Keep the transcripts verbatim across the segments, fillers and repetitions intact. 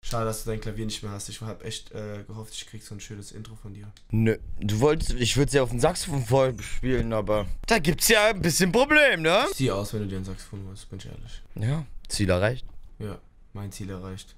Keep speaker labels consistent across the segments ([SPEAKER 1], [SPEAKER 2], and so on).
[SPEAKER 1] Schade, dass du dein Klavier nicht mehr hast. Ich habe echt äh, gehofft, ich krieg so ein schönes Intro von dir.
[SPEAKER 2] Nö, du wolltest, ich würde sie auf dem Saxophon vorspielen, aber da gibt's ja ein bisschen Problem, ne?
[SPEAKER 1] Sieh aus, wenn du dir ein Saxophon holst, bin ich ehrlich.
[SPEAKER 2] Ja, Ziel erreicht.
[SPEAKER 1] Ja, mein Ziel erreicht.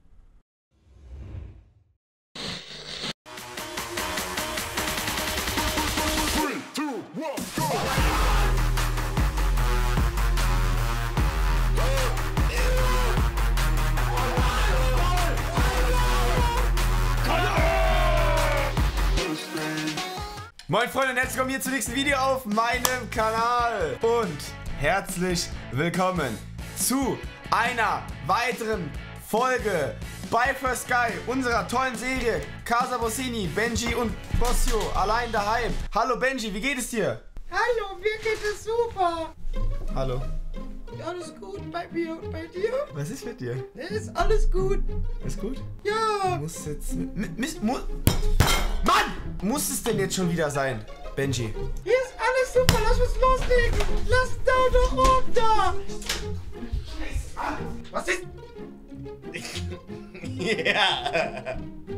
[SPEAKER 1] Moin Freunde und herzlich willkommen hier zum nächsten Video auf meinem Kanal. Und herzlich willkommen zu einer weiteren Folge bei First Sky, unserer tollen Serie Casa Bossini, Benji und Bossio allein daheim. Hallo Benji, wie geht es dir?
[SPEAKER 3] Hallo, mir geht es super.
[SPEAKER 1] Hallo.
[SPEAKER 3] Alles gut bei mir und bei dir?
[SPEAKER 1] Was ist mit dir?
[SPEAKER 3] Ist alles gut.
[SPEAKER 1] Ist gut?
[SPEAKER 3] Ja.
[SPEAKER 1] Muss jetzt... Mist, mu Mann! Muss es denn jetzt schon wieder sein, Benji?
[SPEAKER 3] Hier ist alles super, lass uns loslegen. Lass da doch runter.
[SPEAKER 1] Was ist...
[SPEAKER 2] Ja.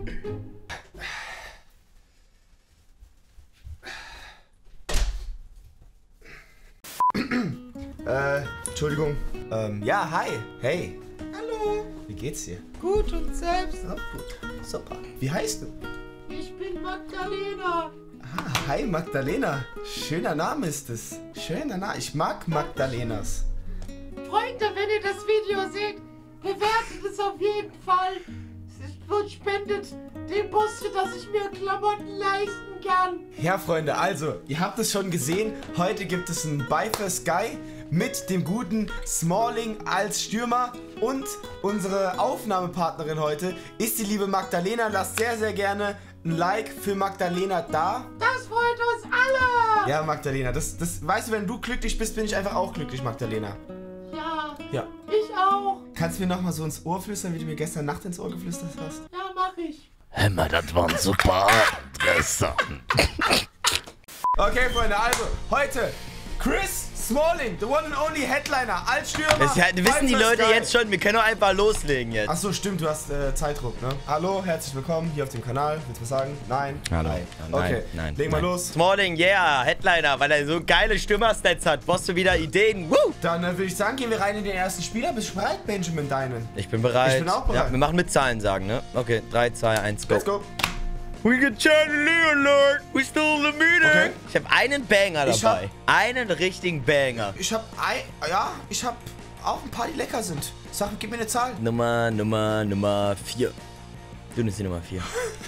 [SPEAKER 1] Äh, Entschuldigung. Ähm, ja, hi. Hey.
[SPEAKER 3] Hallo.
[SPEAKER 1] Wie geht's dir?
[SPEAKER 3] Gut und selbst?
[SPEAKER 1] Auch gut. Super. Wie heißt du?
[SPEAKER 3] Ich bin Magdalena.
[SPEAKER 1] Ah, hi Magdalena. Schöner Name ist es. Schöner Name. Ich mag Magdalenas.
[SPEAKER 3] Freunde, wenn ihr das Video seht, bewertet es auf jeden Fall. Und spendet dem Boss, dass ich mir Klamotten leisten kann.
[SPEAKER 1] Ja, Freunde, also, ihr habt es schon gesehen. Heute gibt es ein By First Sky mit dem guten Smalling als Stürmer. Und unsere Aufnahmepartnerin heute ist die liebe Magdalena. Lasst sehr, sehr gerne ein Like für Magdalena da.
[SPEAKER 3] Das freut uns alle.
[SPEAKER 1] Ja, Magdalena, das, das, weißt du, wenn du glücklich bist, bin ich einfach auch glücklich, Magdalena.
[SPEAKER 3] Ja.
[SPEAKER 1] Ja.
[SPEAKER 3] Ich auch.
[SPEAKER 1] Kannst du mir nochmal so ins Ohr flüstern, wie du mir gestern Nacht ins Ohr geflüstert hast?
[SPEAKER 3] Ja, mach ich.
[SPEAKER 2] Hämmer, das war ein super Abend gestern.
[SPEAKER 1] Okay, Freunde, also, heute Chris Smalling, the one and only Headliner als Stürmer.
[SPEAKER 2] Das ja, wissen die
[SPEAKER 1] bei
[SPEAKER 2] Leute
[SPEAKER 1] Sky.
[SPEAKER 2] jetzt schon, wir können doch einfach loslegen jetzt.
[SPEAKER 1] Achso, stimmt, du hast äh, Zeitdruck, ne? Hallo, herzlich willkommen hier auf dem Kanal. Willst du was sagen? Nein?
[SPEAKER 2] Hallo.
[SPEAKER 1] Nein.
[SPEAKER 2] Nein,
[SPEAKER 1] Okay,
[SPEAKER 2] nein,
[SPEAKER 1] legen wir
[SPEAKER 2] nein.
[SPEAKER 1] los.
[SPEAKER 2] Smalling, yeah, Headliner, weil er so geile Stürmer-Stats hat. Brauchst du wieder Ideen? Woo!
[SPEAKER 1] Dann äh, würde ich sagen, gehen wir rein in den ersten Spieler. Bist du bereit, Benjamin Deinen?
[SPEAKER 2] Ich bin bereit.
[SPEAKER 1] Ich bin auch bereit.
[SPEAKER 2] Ja, wir machen mit Zahlen sagen, ne? Okay, drei, zwei, eins, go.
[SPEAKER 1] Let's go.
[SPEAKER 2] We can Chandelier alert. We stole the meeting.
[SPEAKER 1] Okay.
[SPEAKER 2] Ich habe einen Banger
[SPEAKER 1] Ich
[SPEAKER 2] dabei.
[SPEAKER 1] hab-
[SPEAKER 2] Einen richtigen Banger.
[SPEAKER 1] Ich hab ein, ja, ich hab auch ein paar, die lecker sind. Sag, gib mir eine Zahl.
[SPEAKER 2] Nummer, Nummer, Nummer vier. Du nimmst die Nummer vier.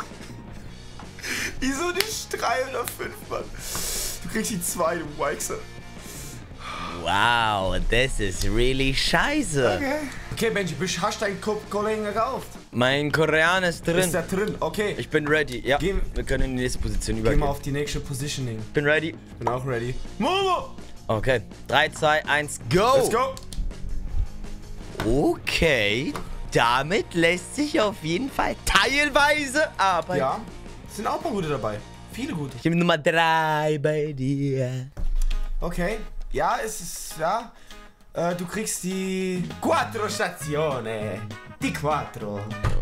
[SPEAKER 1] Wieso nicht drei oder fünf, Mann? Du kriegst die zwei, du Wichser.
[SPEAKER 2] Wow, das ist really scheiße.
[SPEAKER 1] Okay. Okay, Benji, bist- hast du deinen Ko- Kollegen gekauft?
[SPEAKER 2] Mein Koreaner ist drin.
[SPEAKER 1] Ist der drin? Okay.
[SPEAKER 2] Ich bin ready. Ja,
[SPEAKER 1] Geh-
[SPEAKER 2] wir können in die nächste Position
[SPEAKER 1] Geh mal
[SPEAKER 2] übergehen.
[SPEAKER 1] auf die nächste Positioning.
[SPEAKER 2] Bin ready.
[SPEAKER 1] Bin auch ready. Momo!
[SPEAKER 2] Okay, drei, zwei, eins, go.
[SPEAKER 1] Let's go!
[SPEAKER 2] Okay, damit lässt sich auf jeden Fall teilweise arbeiten.
[SPEAKER 1] Ja, es sind auch ein paar gute dabei. Viele gute.
[SPEAKER 2] Ich nehme Nummer drei bei dir.
[SPEAKER 1] Okay. Ja, es ist, ja. Äh, du kriegst die Quattro Stazione. Die Quattro.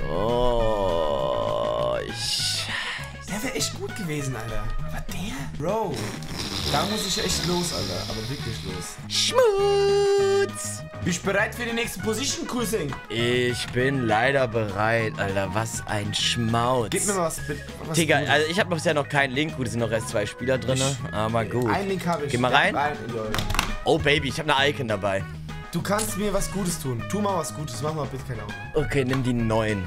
[SPEAKER 2] Oh, Scheiße.
[SPEAKER 1] Der wäre echt gut gewesen, Alter. Aber der? Bro. Da muss ich echt los, Alter. Aber wirklich los.
[SPEAKER 2] Schmutz.
[SPEAKER 1] Bist du bereit für die nächste Position, Cousin?
[SPEAKER 2] Ich bin leider bereit, Alter. Was ein Schmauz.
[SPEAKER 1] Gib mir mal was, bitte. Was
[SPEAKER 2] Digga,
[SPEAKER 1] Gutes.
[SPEAKER 2] also ich habe bisher noch keinen Link. Gut, es sind noch erst zwei Spieler drin. Aber gut.
[SPEAKER 1] Einen Link habe ich.
[SPEAKER 2] Geh mal
[SPEAKER 1] Ja,
[SPEAKER 2] rein.
[SPEAKER 1] rein in die Eule.
[SPEAKER 2] Oh, Baby, ich habe eine Icon dabei.
[SPEAKER 1] Du kannst mir was Gutes tun. Tu mal was Gutes. Mach mal bitte keine Augen.
[SPEAKER 2] Okay, nimm die neun.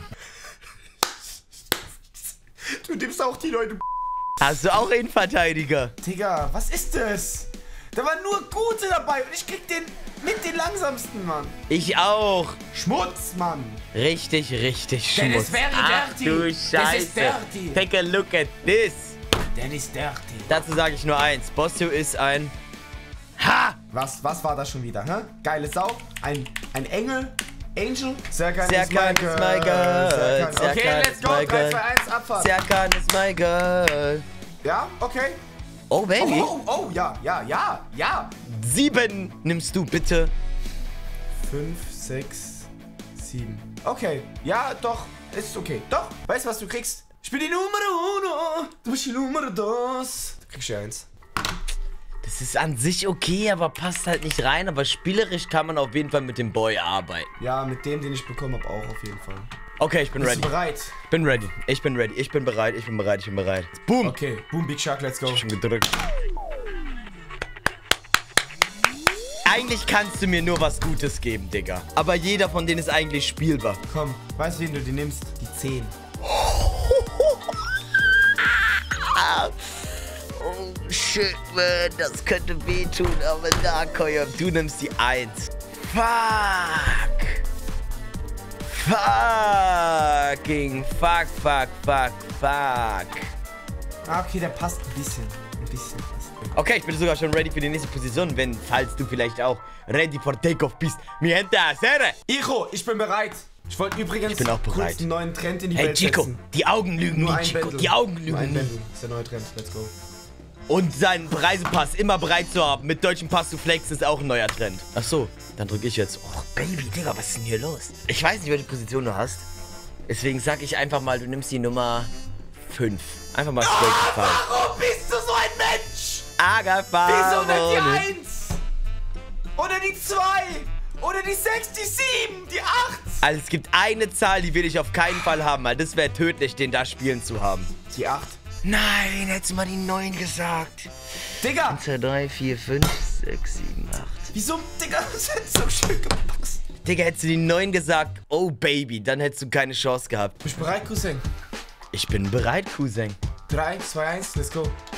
[SPEAKER 1] Du nimmst auch die Leute.
[SPEAKER 2] Hast du auch Innenverteidiger?
[SPEAKER 1] Digga, was ist das? Da waren nur Gute dabei und ich krieg den mit den langsamsten, Mann.
[SPEAKER 2] Ich auch.
[SPEAKER 1] Schmutz, Mann.
[SPEAKER 2] Richtig, richtig
[SPEAKER 1] That
[SPEAKER 2] Schmutz.
[SPEAKER 1] is very
[SPEAKER 2] Ach
[SPEAKER 1] dirty.
[SPEAKER 2] du
[SPEAKER 1] This is
[SPEAKER 2] Scheiße.
[SPEAKER 1] dirty.
[SPEAKER 2] Take a look at this.
[SPEAKER 1] That is dirty.
[SPEAKER 2] Dazu sage ich nur eins. Bossio ist ein... Ha!
[SPEAKER 1] Was, was war das schon wieder, hä? Geile Sau. Ein, ein Engel. Angel. Serkan
[SPEAKER 2] Serkan
[SPEAKER 1] is my
[SPEAKER 2] is
[SPEAKER 1] girl.
[SPEAKER 2] my girl.
[SPEAKER 1] Serkan. Okay,
[SPEAKER 2] Serkan
[SPEAKER 1] let's
[SPEAKER 2] is
[SPEAKER 1] go.
[SPEAKER 2] my
[SPEAKER 1] drei,
[SPEAKER 2] girl.
[SPEAKER 1] zwei, eins, Abfahrt.
[SPEAKER 2] Serkan is my girl.
[SPEAKER 1] Ja, okay.
[SPEAKER 2] Oh, Baby.
[SPEAKER 1] Oh, oh, oh, ja, ja, ja, ja.
[SPEAKER 2] Sieben nimmst du bitte.
[SPEAKER 1] Fünf, sechs, sieben. Okay. Ja, doch. Ist okay. Doch. Weißt du, was du kriegst? Ich bin die Numero uno. Du bist die Numero dos. Du kriegst ja eins.
[SPEAKER 2] Das ist an sich okay, aber passt halt nicht rein. Aber spielerisch kann man auf jeden Fall mit dem Boy arbeiten.
[SPEAKER 1] Ja, mit dem, den ich bekommen habe, auch auf jeden Fall.
[SPEAKER 2] Okay, ich bin
[SPEAKER 1] Bist
[SPEAKER 2] ready.
[SPEAKER 1] du bereit?
[SPEAKER 2] Ich bin ready. Ich bin ready. Ich bin bereit. Ich bin bereit. Ich bin bereit. Boom.
[SPEAKER 1] Okay. Boom, Big Shark, let's go.
[SPEAKER 2] Ich hab schon gedrückt. Eigentlich kannst du mir nur was Gutes geben, Digga. Aber jeder von denen ist eigentlich spielbar.
[SPEAKER 1] Komm, weißt du, wen du die nimmst? Die zehn.
[SPEAKER 2] Oh, shit, man. Das könnte wehtun, aber na, Koyam, du nimmst die eins. Fuck. Fucking fuck, fuck, fuck, fuck.
[SPEAKER 1] Ah, okay, der passt ein bisschen. Ein bisschen.
[SPEAKER 2] Okay, ich bin sogar schon ready für die nächste Position, wenn, falls du vielleicht auch ready for Takeoff bist. Mi gente hacer.
[SPEAKER 1] Icho, ich bin bereit. Ich wollte übrigens
[SPEAKER 2] Ich bin auch bereit.
[SPEAKER 1] kurz einen neuen Trend in die
[SPEAKER 2] Hey,
[SPEAKER 1] Welt
[SPEAKER 2] Chico,
[SPEAKER 1] setzen.
[SPEAKER 2] die Augen lügen
[SPEAKER 1] Nur
[SPEAKER 2] nie,
[SPEAKER 1] ein
[SPEAKER 2] Chico,
[SPEAKER 1] Bändel.
[SPEAKER 2] die Augen
[SPEAKER 1] Nur
[SPEAKER 2] lügen
[SPEAKER 1] ein
[SPEAKER 2] nie.
[SPEAKER 1] Bändel. Das ist der neue Trend. Let's go.
[SPEAKER 2] Und seinen Reisepass immer bereit zu haben, mit deutschem Pass zu flexen, ist auch ein neuer Trend. Ach so, dann drücke ich jetzt. Oh, Baby, Digga, was ist denn hier los? Ich weiß nicht, welche Position du hast. Deswegen sag ich einfach mal, du nimmst die Nummer fünf. Einfach mal straight
[SPEAKER 1] Ah,
[SPEAKER 2] gefallen.
[SPEAKER 1] warum bist du so ein Mensch?
[SPEAKER 2] Aga,
[SPEAKER 1] Wieso nicht die eins? Oder die zwei? Oder die sechs, die sieben, die acht?
[SPEAKER 2] Also es gibt eine Zahl, die will ich auf keinen Fall haben, weil das wäre tödlich, den da spielen zu haben.
[SPEAKER 1] Die acht.
[SPEAKER 2] Nein, hättest du mal die neun gesagt.
[SPEAKER 1] Digga!
[SPEAKER 2] eins, zwei, drei, vier, fünf, sechs, sieben, acht.
[SPEAKER 1] Wieso, Digga? Das hätte so schön gepasst.
[SPEAKER 2] Digga, hättest du die neun gesagt, oh Baby, dann hättest du keine Chance gehabt.
[SPEAKER 1] Bist du bereit, Cousin?
[SPEAKER 2] Ich bin bereit, Cousin.
[SPEAKER 1] drei, zwei, eins, let's go.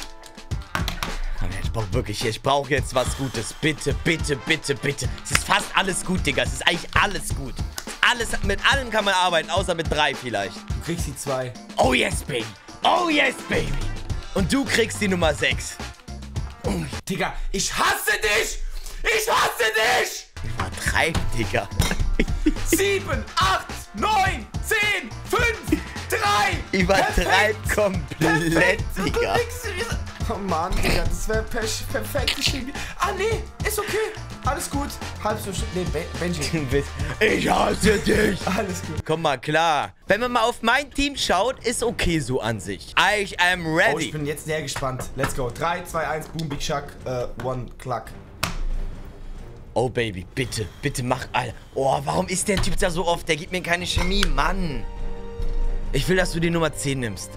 [SPEAKER 2] Ich brauche wirklich, ich brauche jetzt was Gutes. Bitte, bitte, bitte, bitte. Es ist fast alles gut, Digga. Es ist eigentlich alles gut. Alles, mit allem kann man arbeiten, außer mit drei vielleicht.
[SPEAKER 1] Du kriegst die zwei.
[SPEAKER 2] Oh yes, Baby. Oh yes, Baby. Und du kriegst die Nummer sechs. Oh,
[SPEAKER 1] Digga, ich hasse dich! Ich hasse dich!
[SPEAKER 2] übertreib, Digga.
[SPEAKER 1] sieben, acht, neun, zehn, fünf, drei.
[SPEAKER 2] Übertreib komplett,
[SPEAKER 1] Du
[SPEAKER 2] Digga.
[SPEAKER 1] kriegst diese- Oh Mann, Digga, das wäre per perfekt geschrieben. Ah, nee, ist okay. Alles gut. Halb so schlimm. Nee, Be Benji.
[SPEAKER 2] Ich hasse dich.
[SPEAKER 1] Alles gut.
[SPEAKER 2] Komm mal, klar. Wenn man mal auf mein Team schaut, ist okay so an sich. I am
[SPEAKER 1] Oh,
[SPEAKER 2] ready.
[SPEAKER 1] ich bin jetzt sehr gespannt. Let's go. drei, zwei, eins, Boom, Big Shark, äh, One, Klack.
[SPEAKER 2] Oh, Baby, bitte, bitte mach, Alter. Oh, warum ist der Typ da so oft? Der gibt mir keine Chemie, Mann. Ich will, dass du die Nummer zehn nimmst.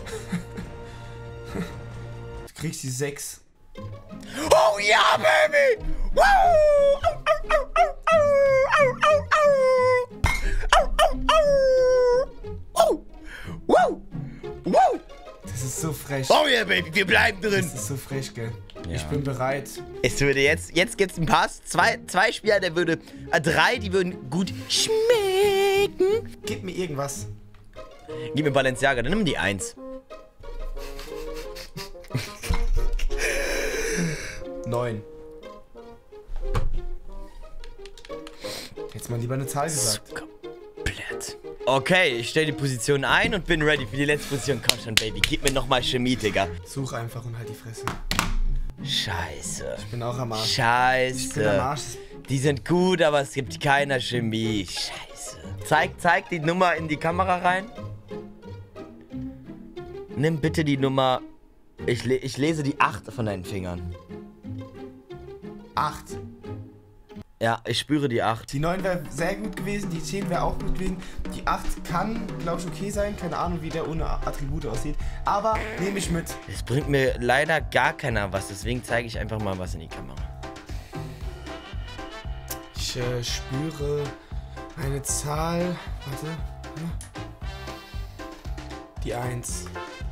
[SPEAKER 1] Du kriegst die sechs.
[SPEAKER 2] Oh ja, Baby! Wow! Au, au, au, au, au, au, au, au. Oh! Wow! Wow!
[SPEAKER 1] Das ist so frech.
[SPEAKER 2] Oh ja, Baby, wir bleiben drin.
[SPEAKER 1] Das ist so frech, gell?
[SPEAKER 2] Ja.
[SPEAKER 1] Ich bin bereit.
[SPEAKER 2] Es würde jetzt, jetzt gibt's einen Pass. Zwei, zwei Spieler, der würde, äh, drei, die würden gut schmecken.
[SPEAKER 1] Gib mir irgendwas.
[SPEAKER 2] Gib mir Balenciaga, dann nimm die eins.
[SPEAKER 1] Neun. Jetzt mal lieber eine Zahl gesagt.
[SPEAKER 2] Komplett. Okay, ich stelle die Position ein und bin ready für die letzte Position. Komm schon, Baby, gib mir nochmal Chemie, Digga.
[SPEAKER 1] Such einfach und halt die Fresse.
[SPEAKER 2] Scheiße.
[SPEAKER 1] Ich bin auch am Arsch.
[SPEAKER 2] Scheiße.
[SPEAKER 1] Ich bin am Arsch.
[SPEAKER 2] Die sind gut, aber es gibt keiner Chemie. Scheiße. Zeig, zeig die Nummer in die Kamera rein. Nimm bitte die Nummer. Ich, le ich lese die acht von deinen Fingern.
[SPEAKER 1] Acht.
[SPEAKER 2] Ja, ich spüre die acht.
[SPEAKER 1] Die neun wäre sehr gut gewesen, die zehn wäre auch gut gewesen. Die acht kann, glaube ich, okay sein. Keine Ahnung, wie der ohne Attribute aussieht. Aber nehme ich mit.
[SPEAKER 2] Es bringt mir leider gar keiner was, deswegen zeige ich einfach mal was in die Kamera.
[SPEAKER 1] Ich äh, spüre eine Zahl. Warte. Hm. Die eins.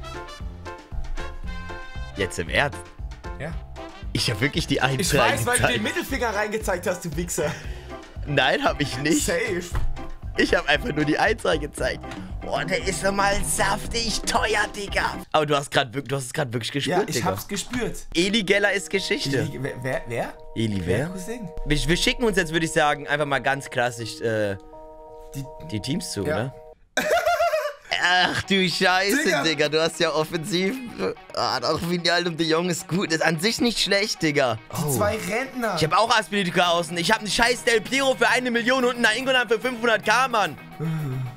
[SPEAKER 2] Jetzt im Ernst?
[SPEAKER 1] Ja?
[SPEAKER 2] Ich habe wirklich die eins
[SPEAKER 1] Ich weiß, weil du den
[SPEAKER 2] reingezeigt.
[SPEAKER 1] Mittelfinger reingezeigt hast, du Wichser.
[SPEAKER 2] Nein, habe ich nicht.
[SPEAKER 1] Safe.
[SPEAKER 2] Ich habe einfach nur die eins reingezeigt. Boah, der ist nochmal saftig teuer, Digga. Aber du hast gerade du hast es gerade wirklich gespürt,
[SPEAKER 1] Ja, ich
[SPEAKER 2] Digga.
[SPEAKER 1] hab's gespürt.
[SPEAKER 2] Eli Geller ist Geschichte.
[SPEAKER 1] Eli, wer, wer? Wer?
[SPEAKER 2] Eli wer?
[SPEAKER 1] Cousin?
[SPEAKER 2] Wir, wir schicken uns jetzt, würde ich sagen, einfach mal ganz klassisch äh,
[SPEAKER 1] Die,
[SPEAKER 2] die Teams zu,
[SPEAKER 1] Ja.
[SPEAKER 2] oder? Ach du Scheiße,
[SPEAKER 1] Digga.
[SPEAKER 2] Digga. Du hast ja offensiv. Ah, auch Vinaldum de Jong ist gut. Ist an sich nicht schlecht, Digga. Oh.
[SPEAKER 1] zwei Rentner.
[SPEAKER 2] Ich habe auch Aspilitica außen. Ich habe einen scheiß Del Piero für eine Million und einen Ingolan für fünfhundert K, Mann.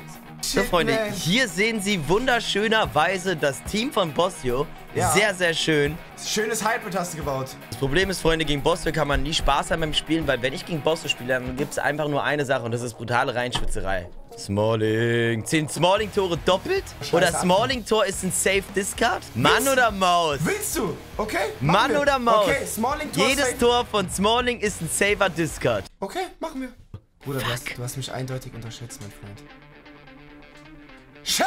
[SPEAKER 2] So, Freunde,
[SPEAKER 1] man.
[SPEAKER 2] hier sehen Sie wunderschönerweise das Team von Bossio.
[SPEAKER 1] Ja.
[SPEAKER 2] Sehr, sehr schön.
[SPEAKER 1] Schönes Hybrid hast du gebaut.
[SPEAKER 2] Das Problem ist, Freunde, gegen Bossio kann man nie Spaß haben beim Spielen, weil wenn ich gegen Bossio spiele, dann gibt es einfach nur eine Sache und das ist brutale Reinschwitzerei. Smalling. Zehn Smalling-Tore doppelt?
[SPEAKER 1] Scheiße,
[SPEAKER 2] Oder Smalling-Tor ist ein Safe-Discard? Mann
[SPEAKER 1] Willst-
[SPEAKER 2] oder Maus?
[SPEAKER 1] Willst du? Okay. machen
[SPEAKER 2] Mann
[SPEAKER 1] wir.
[SPEAKER 2] oder Maus?
[SPEAKER 1] Okay, Smalling Tor
[SPEAKER 2] Jedes
[SPEAKER 1] safe.
[SPEAKER 2] Tor von Smalling ist ein Saver-Discard.
[SPEAKER 1] Okay, machen wir. Bruder, du hast, du hast mich eindeutig unterschätzt, mein Freund. Schau!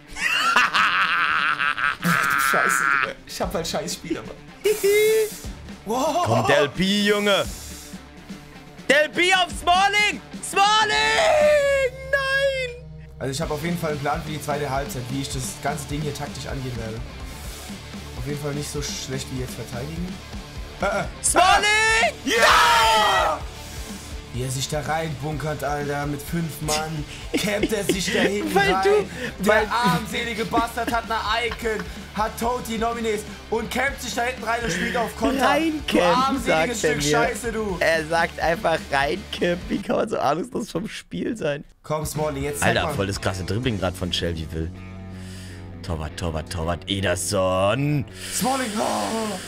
[SPEAKER 1] Scheiße, Digga. Ich hab halt scheiß Spiel, aber. Wow.
[SPEAKER 2] Komm, Del P, Junge. Del P auf Smalling! Smalling! Nein!
[SPEAKER 1] Also ich habe auf jeden Fall einen Plan für die zweite Halbzeit, wie ich das ganze Ding hier taktisch angehen werde. Auf jeden Fall nicht so schlecht wie jetzt verteidigen. Äh, äh.
[SPEAKER 2] Smalling!
[SPEAKER 1] Ja! Wie er sich da reinbunkert, Alter, mit fünf Mann. Campt er sich da hinten
[SPEAKER 2] Weil
[SPEAKER 1] rein.
[SPEAKER 2] du-
[SPEAKER 1] Der
[SPEAKER 2] weil-
[SPEAKER 1] armselige Bastard hat eine Icon, hat Toti Nominees und campt sich da hinten rein und spielt auf Konter. Du
[SPEAKER 2] Reincampen,
[SPEAKER 1] armseliges
[SPEAKER 2] sagt er
[SPEAKER 1] Stück
[SPEAKER 2] mir.
[SPEAKER 1] Scheiße, du.
[SPEAKER 2] Er sagt einfach reincampen. Wie kann man so ahnungslos vom Spiel sein?
[SPEAKER 1] Komm, Smalley, jetzt zeig
[SPEAKER 2] Alter,
[SPEAKER 1] mal.
[SPEAKER 2] voll das krasse Dribbling gerade von Shelbyville. Torwart, Torwart, Torwart, Ederson.
[SPEAKER 1] Smalling, oh.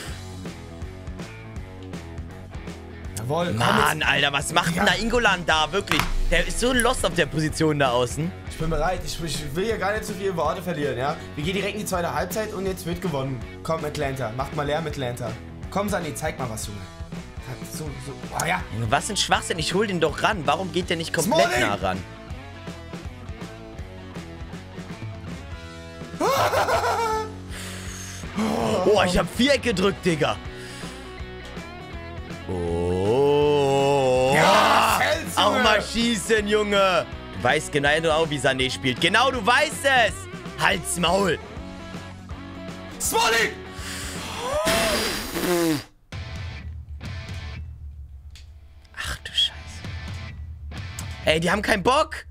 [SPEAKER 1] Jawohl, komm
[SPEAKER 2] Mann,
[SPEAKER 1] jetzt.
[SPEAKER 2] Alter, was macht denn
[SPEAKER 1] Ja.
[SPEAKER 2] da Ingoland da? Wirklich. Der ist so lost auf der Position da außen.
[SPEAKER 1] Ich bin bereit. Ich, ich will hier gar nicht zu viele Worte verlieren, ja? Wir gehen direkt in die zweite Halbzeit und jetzt wird gewonnen. Komm, Atlanta. Macht mal leer mit Atlanta. Komm, Sani, zeig mal was, Junge. So, so. Oh ja.
[SPEAKER 2] Junge, was ein Schwachsinn. Ich hol den doch ran. Warum geht der nicht komplett
[SPEAKER 1] Smalling!
[SPEAKER 2] nah ran? Oh, ich hab Viereck gedrückt, Digga. Oh.
[SPEAKER 1] Ja, Fels,
[SPEAKER 2] Auch
[SPEAKER 1] Junge.
[SPEAKER 2] mal schießen, Junge. Du weißt genau, wie Sané spielt. Genau, du weißt es. Halt's Maul.
[SPEAKER 1] Smalling!
[SPEAKER 2] Ach du Scheiße. Ey, die haben keinen Bock.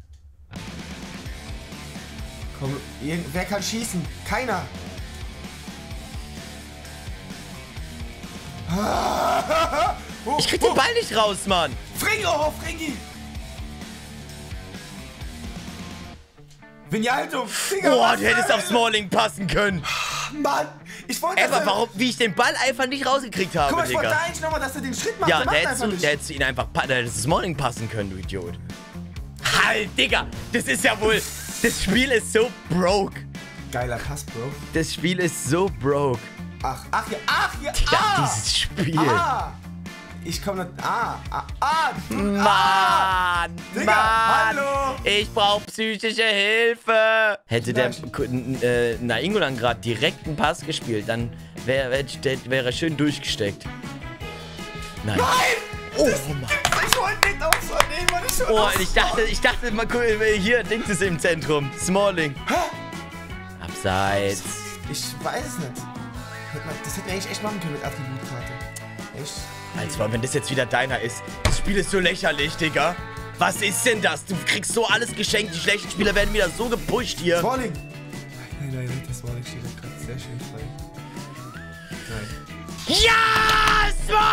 [SPEAKER 1] Komm, irgend- wer kann schießen? Keiner. Oh,
[SPEAKER 2] Ich krieg den Ball nicht raus, Mann.
[SPEAKER 1] Fringi, oh, Fringi! Vinaldo, Digga,
[SPEAKER 2] Boah,
[SPEAKER 1] was
[SPEAKER 2] du hättest
[SPEAKER 1] zur
[SPEAKER 2] auf Smalling passen können.
[SPEAKER 1] Hölle? Mann, ich wollte, dass
[SPEAKER 2] Aber
[SPEAKER 1] er-
[SPEAKER 2] warum, wie ich den Ball einfach nicht rausgekriegt habe,
[SPEAKER 1] Guck mal, ich wollte
[SPEAKER 2] Digga.
[SPEAKER 1] eigentlich nochmal, dass er den Schritt macht.
[SPEAKER 2] Ja,
[SPEAKER 1] der
[SPEAKER 2] da
[SPEAKER 1] macht
[SPEAKER 2] hättest,
[SPEAKER 1] einfach
[SPEAKER 2] du,
[SPEAKER 1] nicht.
[SPEAKER 2] da hättest du ihn einfach, pa- da hättest du Smalling passen können, du Idiot. Halt, Digga, das ist ja wohl, das Spiel ist so broke.
[SPEAKER 1] Geiler Pass, Bro.
[SPEAKER 2] Das Spiel ist so broke.
[SPEAKER 1] Ach, ach, ja, ach, ja,
[SPEAKER 2] Digga,
[SPEAKER 1] ah!
[SPEAKER 2] dieses Spiel.
[SPEAKER 1] Ah! Ich komme nicht. Ah, ah, ah! du-
[SPEAKER 2] Mann,
[SPEAKER 1] Digga,
[SPEAKER 2] Mann,
[SPEAKER 1] hallo.
[SPEAKER 2] ich brauch psychische Hilfe. Hätte der
[SPEAKER 1] Nein.
[SPEAKER 2] äh, Nainggolan gerade direkt einen Pass gespielt, dann wäre wär, wär er schön durchgesteckt. Nein.
[SPEAKER 1] Nein!
[SPEAKER 2] Oh,
[SPEAKER 1] Das-
[SPEAKER 2] Mann.
[SPEAKER 1] Ich wollte nicht aufs nehmen, Mann. Ich wollte
[SPEAKER 2] Oh,
[SPEAKER 1] aufs
[SPEAKER 2] ich dachte, ich dachte, mal guck, hier, links ist im Zentrum. Smalling. Abseits.
[SPEAKER 1] Ich weiß es nicht. Hätte man- Das hätten wir eigentlich echt machen können mit Attributkarte. Echt?
[SPEAKER 2] Alter, wenn das jetzt wieder deiner ist. Das Spiel ist so lächerlich, Digga. Was ist denn das? Du kriegst so alles geschenkt. Die schlechten Spieler werden wieder so gepusht hier.
[SPEAKER 1] Smalling! Nein, nein, nein, das Smalling steht da gerade sehr schön frei. Nein.
[SPEAKER 2] Ja,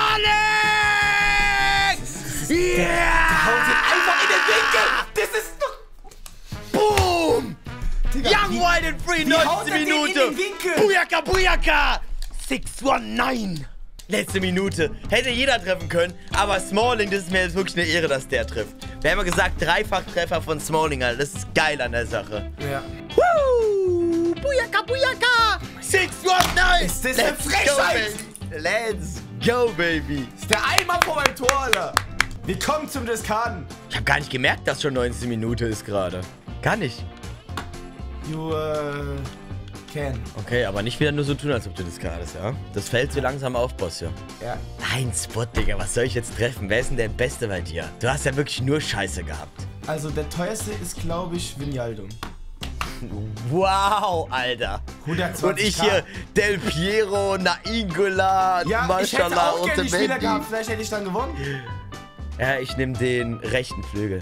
[SPEAKER 2] Smalling! Ja!
[SPEAKER 1] Haut ihn einfach in den Winkel! Das ist doch.
[SPEAKER 2] Boom!
[SPEAKER 1] Digga,
[SPEAKER 2] Young,
[SPEAKER 1] wie-
[SPEAKER 2] Wild and Free,
[SPEAKER 1] wie haut
[SPEAKER 2] neunzigste
[SPEAKER 1] er den in
[SPEAKER 2] Minute.
[SPEAKER 1] den Winkel?
[SPEAKER 2] Bujaka, Bujaka! sechs neunzehn. Letzte Minute. Hätte jeder treffen können, aber Smalling, das ist mir jetzt wirklich eine Ehre, dass der trifft. Wir haben ja gesagt, Dreifachtreffer von Smalling, Alter. Das ist geil an der Sache.
[SPEAKER 1] Ja.
[SPEAKER 2] Woo! Bujaka, Bujaka! sechs neunzehn.
[SPEAKER 1] Ist das eine Frechheit?
[SPEAKER 2] Let's go, baby.
[SPEAKER 1] Ist der Eimer vor meinem Tor, Alter. Willkommen zum Diskarden.
[SPEAKER 2] Ich habe gar nicht gemerkt, dass schon neunzehn Minute ist gerade. Gar nicht.
[SPEAKER 1] You, äh, can.
[SPEAKER 2] Okay, aber nicht wieder nur so tun, als ob du das gerade ist, ja? Das fällt so langsam auf, Boss, ja.
[SPEAKER 1] Ja.
[SPEAKER 2] Nein, Spot, Digga, was soll ich jetzt treffen? Wer ist denn der Beste bei dir? Du hast ja wirklich nur Scheiße gehabt.
[SPEAKER 1] Also der teuerste ist, glaube ich, Vinaldo.
[SPEAKER 2] Wow, Alter.
[SPEAKER 1] hundertzwanzig
[SPEAKER 2] Und ich hier, Del Piero, Nainggolan,
[SPEAKER 1] Ja, ich hätte
[SPEAKER 2] Mashallah,
[SPEAKER 1] auch gerne die Spieler
[SPEAKER 2] Otamendi.
[SPEAKER 1] gehabt. Vielleicht hätte ich dann gewonnen.
[SPEAKER 2] Ja, ich nehme den rechten Flügel.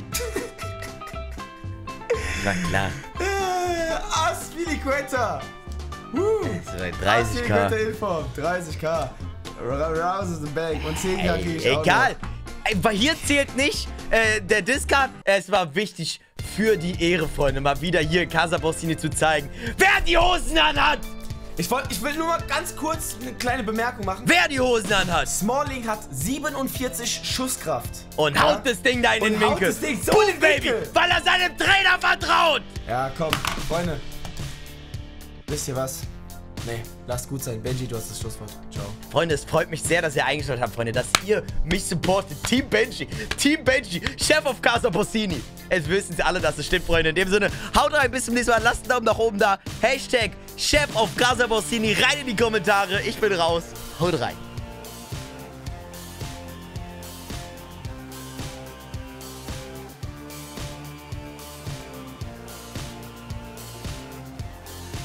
[SPEAKER 2] Na klar.
[SPEAKER 1] Äh, Aspilicueta. Uh.
[SPEAKER 2] So bei dreißig K.
[SPEAKER 1] Aspilicueta Inform. dreißig K. Rouse is the bank. Und zehn K krieg ich auch
[SPEAKER 2] Egal. Ey, weil hier zählt nicht äh, der Discard. Es war wichtig für die Ehre, Freunde, mal wieder hier in Casa Borsini zu zeigen, wer die Hosen anhat.
[SPEAKER 1] Ich, wollt, ich will nur mal ganz kurz eine kleine Bemerkung machen.
[SPEAKER 2] Wer die Hosen anhat.
[SPEAKER 1] Smalling hat siebenundvierzig Schusskraft.
[SPEAKER 2] Und haut das Ding da in
[SPEAKER 1] Und
[SPEAKER 2] den
[SPEAKER 1] haut
[SPEAKER 2] Winkel.
[SPEAKER 1] das Ding so
[SPEAKER 2] Boom,
[SPEAKER 1] in den
[SPEAKER 2] Baby,
[SPEAKER 1] Winkel.
[SPEAKER 2] weil er seinem Trainer vertraut.
[SPEAKER 1] Ja, komm, Freunde. Wisst ihr was? Nee, lasst gut sein. Benji, du hast das Schlusswort. Ciao.
[SPEAKER 2] Freunde, es freut mich sehr, dass ihr eingeschaltet habt, Freunde, dass ihr mich supportet. Team Benji, Team Benji, Chef of Casa Borsini. Es wissen sie alle, dass es stimmt, Freunde. In dem Sinne, haut rein, bis zum nächsten Mal. Lasst einen Daumen nach oben da. Hashtag Chef of Casa Borsini rein in die Kommentare. Ich bin raus. Haut rein.